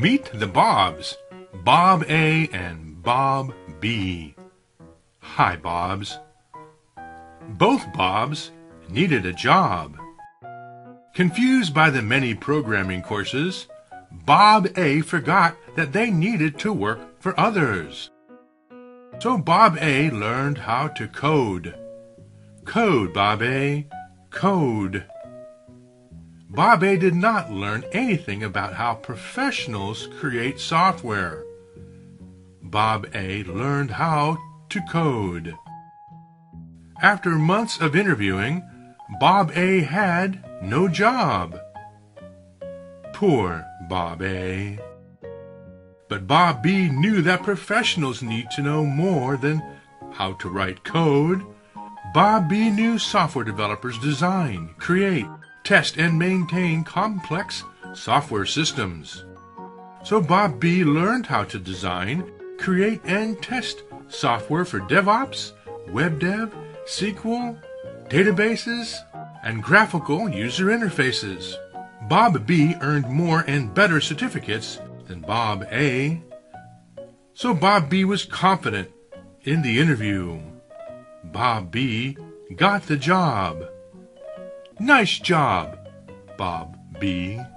Meet the Bobs, Bob A and Bob B. Hi, Bobs. Both Bobs needed a job. Confused by the many programming courses, Bob A forgot that they needed to work for others. So Bob A learned how to code. Code, Bob A, code. Bob A did not learn anything about how professionals create software. Bob A learned how to code. After months of interviewing, Bob A had no job. Poor Bob A. But Bob B knew that professionals need to know more than how to write code. Bob B knew software developers design, create, test, and maintain complex software systems. So Bob B learned how to design, create, and test software for DevOps, web dev, SQL, databases, and graphical user interfaces. Bob B earned more and better certificates than Bob A. So Bob B was confident in the interview. Bob B got the job. Nice job, Bob B.